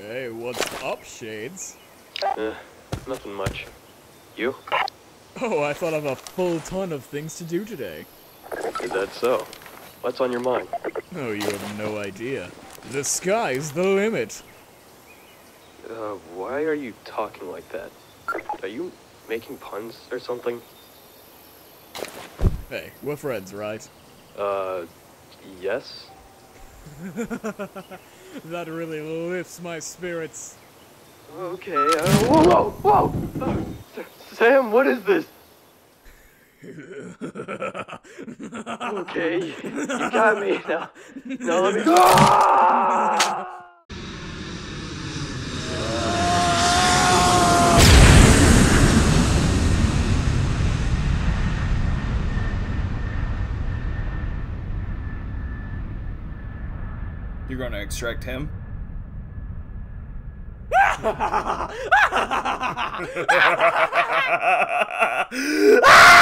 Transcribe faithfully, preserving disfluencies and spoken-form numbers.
Hey, what's up, Shades? Uh, nothing much. You? Oh, I thought of a full ton of things to do today. Is that so? What's on your mind? Oh, you have no idea. The sky's the limit. Uh, why are you talking like that? Are you making puns or something? Hey, we're friends, right? Uh, yes? That really lifts my spirits. Okay, uh, whoa, whoa, whoa! Uh, Sam, what is this? Okay, you got me. Now, now let me go. You're gonna extract him? Ah!